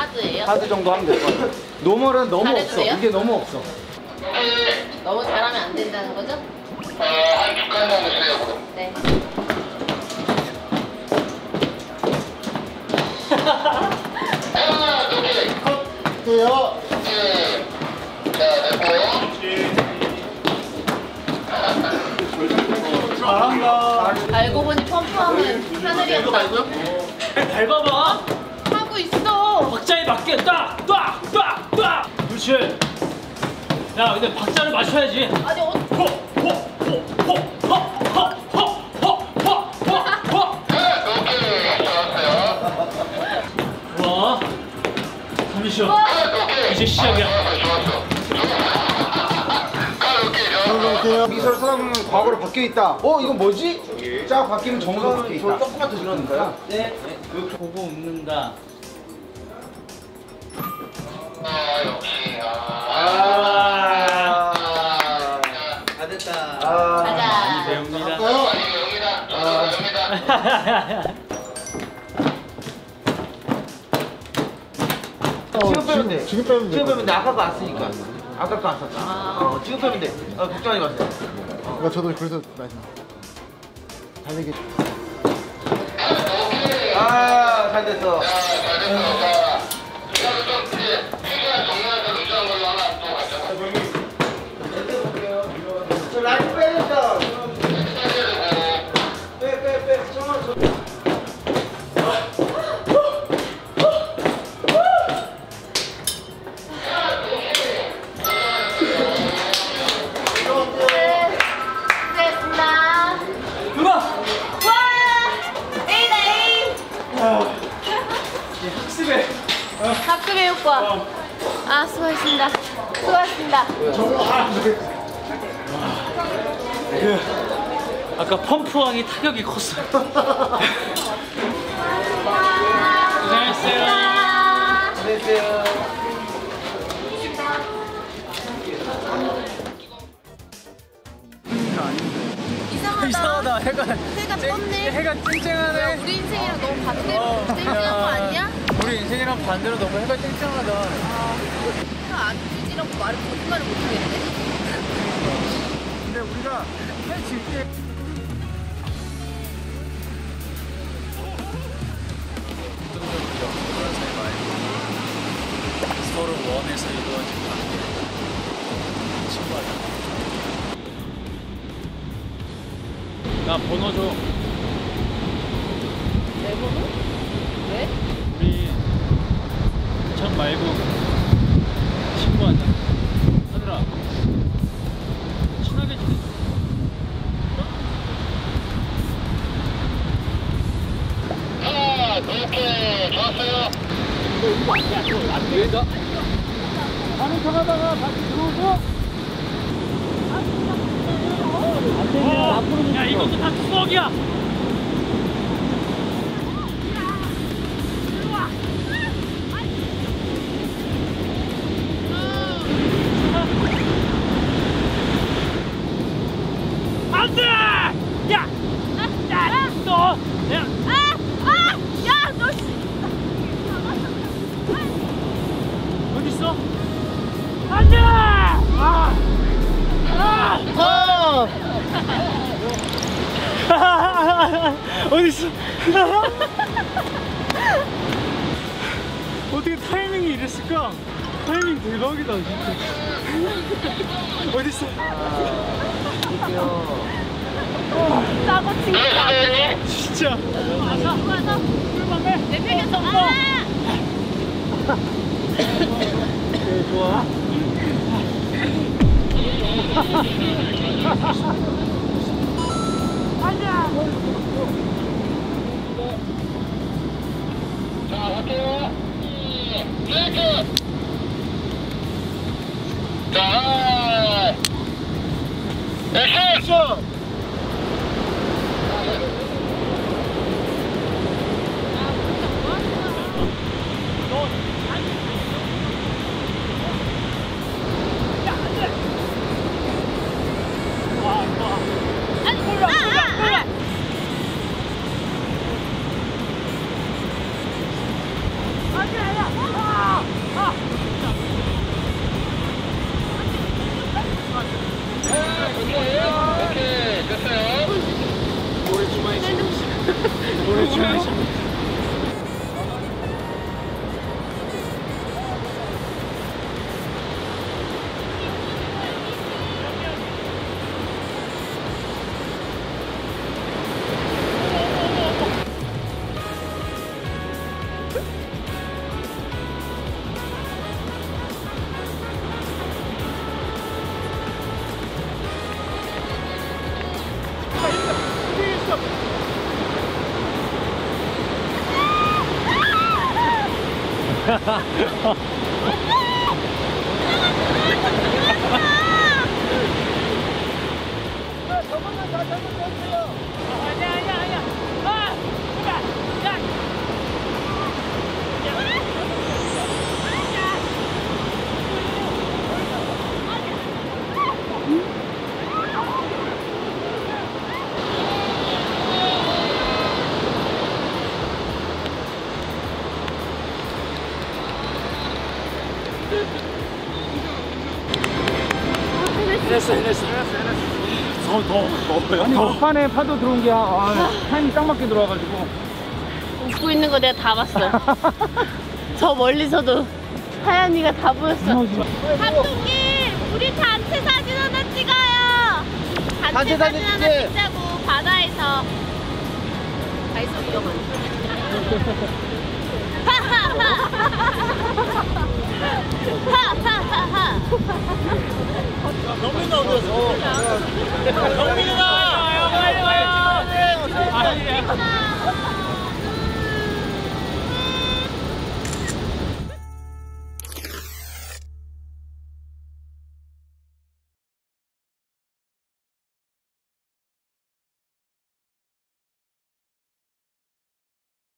하드예요? 하드 정도 하면 될 것 같아요. 노멀은 너무 잘해도 없어. 돼요? 이게 너무 없어. 너무 잘하면 안 된다는 거죠? 한 주간 정도 주세요, 그럼. 네. 하나, 두 개. 돼요. 자, 됐고요. 잘한다. 알고 보니 펌프하면 하늘이었다. 밟아봐. 하고 있어. 박자에 맞게 딱. 그렇지. 야, 근데 박자를 맞춰야지. 아니 오케이, 좋았어요. 와. 잠시만. 이제 시작이야. 좋았어. 미술 사람은 과거로 바뀌어 있다. 이건 뭐지? 쫙 바뀌면 정서로 바뀌어 있다. 조금만 더 줄여놓을까요? 네. 보고 웃는다. 역시. 다 됐다. 가자. 배웁니다. 지금 빼면 돼. 지금 빼면 돼. 아까 거 안 쓰니까. 아까 거 안 썼잖아. 지금 빼면 돼. 걱정하지 마세요. 저도 그래서 달리기. 잘 됐어. 저 라이트 빼야겠다. 빼. 됐습니다. 누나. 와! 1대2. 학습해. 학습의 효과. 수고하셨습니다. 수고하셨습니다. 아까 펌프왕이 타격이 컸어요. 고생했어요. 안녕하세요. 이상하다. 해가 떴네. 해가 쨍쨍하네. 우리 인생이랑 너무 반대로 땡땡한 거 아니야? 우리 인생이랑 반대로 너무 해가 쨍쨍하다. 안 뒤지라고 말을 거짓말을 못하겠네. 근데 우리가 해질 때 서로 원해서 이루어진 관계. 친구하자. 나 번호 줘. 내 번호? 왜? 우리 전 말고 친구하자. 하늘아, 친하게 지내자. 오케이, 좋았어요. 왜다? 가는 척하다가 다시 들어오고 안 되면 앞으로 야, 이것도 다 추억이야. 안 돼! 야! 야! 너! 야! 야, 너 씨. 어디 있어? 안 돼! 어디 있어? 어떻게 타이밍이 이랬을까? 타이밍 대박이다 진짜. 어디 있어? 싸고 친구야. 진짜. 와서 내 팩에서 좋아. 자, 할게요. 브레이크. 자, 액션. 해냈어. 아니 막판에 파도 들어온 게 타이밍 딱 맞게 들어와가지고. 웃고 있는 거 내가 다 봤어. 저 멀리서도 하연이가 다 보였어. 감독님, 우리 단체 사진 하나 찍어요. 단체 사진 하나 찍자고 바다에서. 다이소 위험한. 하하하하. 경민아 어디 갔어? 경민아! 하나,